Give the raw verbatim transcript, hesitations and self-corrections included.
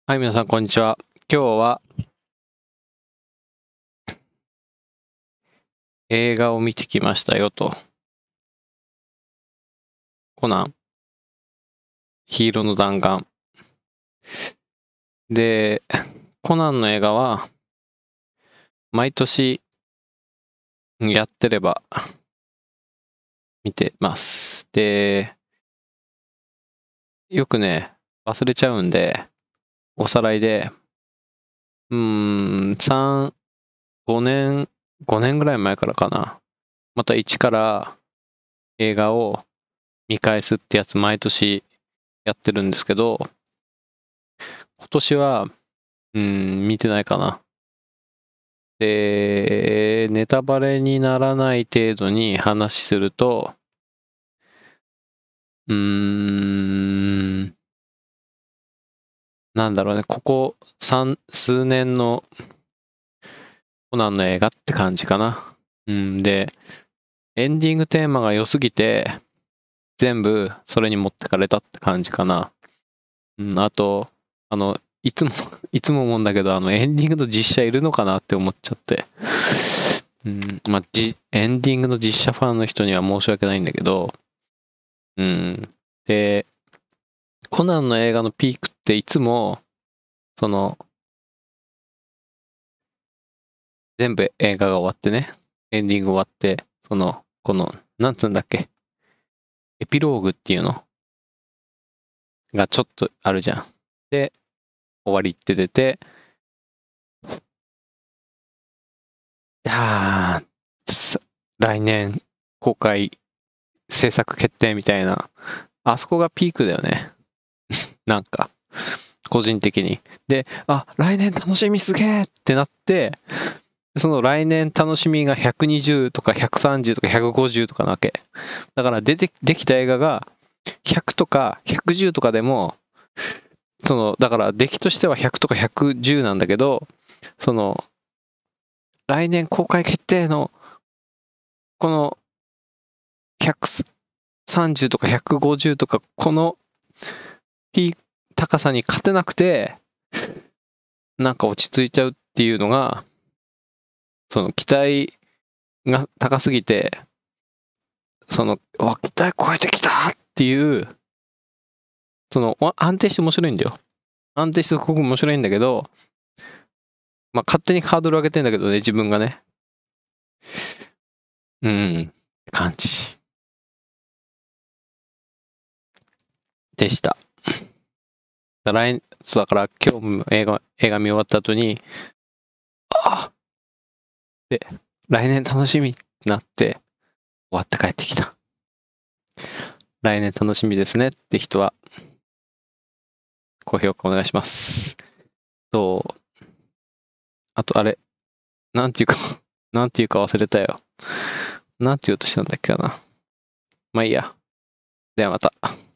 はい、皆さん、こんにちは。今日は映画を見てきましたよと。コナン、ヒーローの弾丸。で、コナンの映画は、毎年やってれば見てます。で、よくね、忘れちゃうんで、おさらいで、うーん、さん、ごねん、ごねんぐらい前からかな。また一から映画を見返すってやつ毎年やってるんですけど、今年は、うーん、見てないかな。で、ネタバレにならない程度に話すると、うーん、なんだろうね、ここ三、数年のコナンの映画って感じかな。うん、で、エンディングテーマが良すぎて、全部それに持ってかれたって感じかな。うん、あと、あの、いつも、いつも思うんだけど、あの、エンディングの実写いるのかなって思っちゃって。うん、まあ、じ、エンディングの実写ファンの人には申し訳ないんだけど、うん。で、コナンの映画のピークっていつも、その、全部映画が終わってね、エンディング終わって、その、この、なんつうんだっけ、エピローグっていうのがちょっとあるじゃん。で、終わりって出て、あー、来年公開制作決定みたいな、あそこがピークだよね。なんか、個人的に。で、あ、来年楽しみすげーってなって、その来年楽しみがひゃくにじゅうとかひゃくさんじゅうとかひゃくごじゅうとかなわけ。だから出て、できた映画がひゃくとかひゃくじゅうとかでも、その、だから出来としてはひゃくとかひゃくじゅうなんだけど、その、来年公開決定の、このひゃくさんじゅうとかひゃくごじゅうとか、このピー高さに勝てなくて、なんか落ち着いちゃうっていうのが、その期待が高すぎて、その、わ、期待超えてきたっていう、その、安定して面白いんだよ。安定してすごく面白いんだけど、まあ、勝手にハードル上げてんだけどね、自分がね。うん、感じ。でした。だ来そうだから今日も映画、映画見終わった後に、あっで、来年楽しみってなって、終わって帰ってきた。来年楽しみですねって人は、高評価お願いします。と、あとあれ、なんていうかなんていうか忘れたよ。なんて言おうとしたんだっけかな。まあいいや。ではまた。